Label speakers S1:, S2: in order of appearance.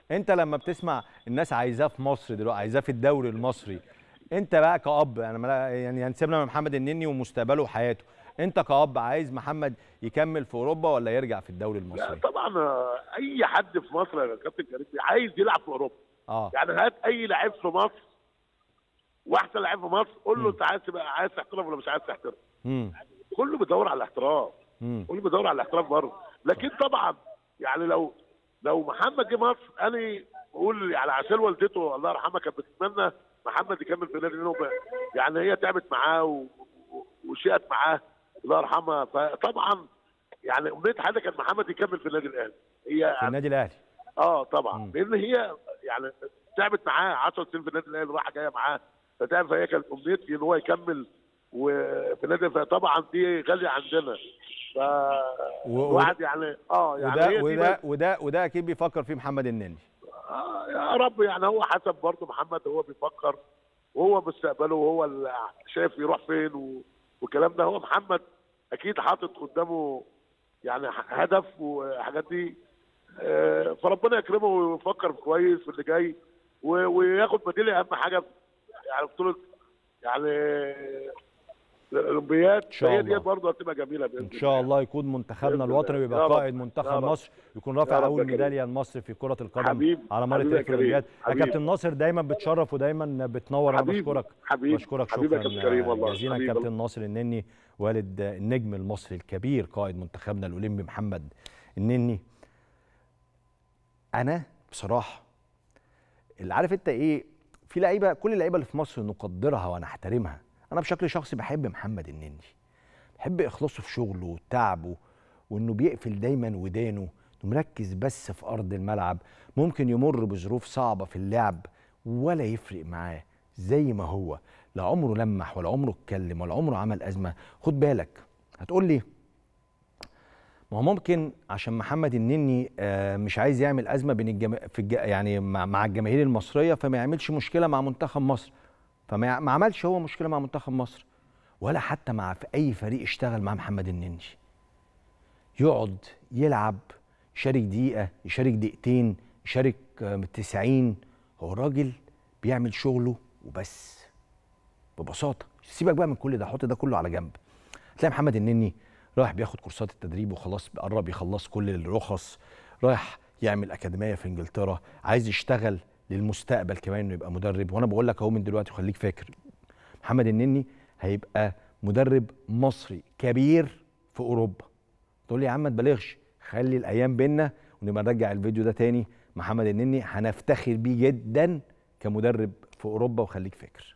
S1: انت لما بتسمع الناس عايزاه في مصر دلوقتي، عايزاه في الدوري المصري، انت بقى كأب يعني سيبنا من محمد النني ومستقبله وحياته، انت كأب عايز محمد يكمل في اوروبا ولا يرجع في الدوري
S2: لا
S1: المصري؟
S2: طبعا، اي حد في مصر يا كابتن كريم عايز يلعب في اوروبا.
S1: اه.
S2: يعني هات اي لعيب في مصر واحسن لعيب في مصر، قول له
S1: امم
S2: انت عايز تبقى عايز تحترف ولا مش عايز تحترف.
S1: امم
S2: كله بيدور على الاحتراف، كله بيدور على الاحتراف برضه. لكن طبعا يعني لو محمد جه مصر، انا بقول يعني عشان والدته الله يرحمها كانت بتتمنى محمد يكمل في النادي، لانه يعني هي تعبت معاه وشقت معاه الله يرحمها. فطبعا يعني امنيه حياتها كان محمد يكمل في النادي الاهلي. هي
S1: في
S2: يعني
S1: النادي الاهلي.
S2: طبعا،
S1: امم
S2: لان هي يعني تعبت معاه 10 سنين في النادي الاهلي رايحه جايه معاه، فتعب. فهي كانت امنيتي ان هو يكمل وفي النادي، فطبعا دي غاليه عندنا. فالواحد يعني يعني
S1: وده
S2: هي دي بس.
S1: وده وده وده اكيد بيفكر فيه محمد النني.
S2: يا رب، يعني هو حسب برضه محمد، هو بيفكر وهو مستقبله وهو اللي شايف يروح فين والكلام ده. هو محمد اكيد حاطط قدامه يعني هدف وحاجات دي. فربنا يكرمه ويفكر كويس في اللي جاي وياخد ميداليه، اهم حاجه يعني بطوله يعني الاولمبياد.
S1: ان شاء
S2: فهي دي
S1: الله.
S2: برضه هتبقى جميله باذن
S1: ان
S2: الله
S1: شاء
S2: يعني.
S1: الله يكون منتخبنا
S2: باذن الله
S1: الوطني ويبقى
S2: يا رب.
S1: قائد
S2: يا
S1: منتخب
S2: رب.
S1: مصر، يكون
S2: يا
S1: رافع
S2: رب يا
S1: اول
S2: كريم.
S1: ميداليه لمصر في كره القدم
S2: حبيب
S1: على مر
S2: حبيبي يا
S1: تاريخ
S2: كريم.
S1: الاولمبياد. يا
S2: حبيب
S1: كابتن ناصر دايما بتشرف ودايما بتنور، انا
S2: حبيبي
S1: بشكرك.
S2: حبيبي حبيبي يا
S1: شكرا
S2: كابتن كريم، والله
S1: جزيلا
S2: حبيبي.
S1: كابتن ناصر النني، والد النجم المصري الكبير قائد منتخبنا الاولمبي محمد النني. انا بصراحه اللي عارف انت ايه، في لعيبه، كل اللعيبه اللي في مصر نقدرها ونحترمها. انا بشكل شخصي بحب محمد النني، بحب اخلاصه في شغله وتعبه، وانه بيقفل دايما ودانه، انه مركز بس في ارض الملعب. ممكن يمر بظروف صعبه في اللعب ولا يفرق معاه، زي ما هو لا عمره لمح ولا عمره اتكلم ولا عمره عمل ازمه. خد بالك، هتقول لي ما هو ممكن عشان محمد النني مش عايز يعمل ازمه بين يعني مع الجماهير المصريه، فما يعملش مشكله مع منتخب مصر. ما عملش هو مشكله مع منتخب مصر، ولا حتى في اي فريق اشتغل مع محمد النني. يقعد يلعب، يشارك دقيقه، يشارك دقيقتين، يشارك 90. هو الراجل بيعمل شغله وبس، ببساطه. سيبك بقى من كل ده، حط ده كله على جنب. تلاقي محمد النني رايح بياخد كورسات التدريب وخلاص، قرب يخلص كل الرخص، رايح يعمل اكاديميه في انجلترا، عايز يشتغل للمستقبل كمان انه يبقى مدرب. وانا بقول لك اهو من دلوقتي، خليك فاكر محمد النني هيبقى مدرب مصري كبير في اوروبا. تقول لي يا عم ما تبالغش، خلي الايام بينا ونبقى نرجع الفيديو ده تاني. محمد النني هنفتخر بيه جدا كمدرب في اوروبا، وخليك فاكر.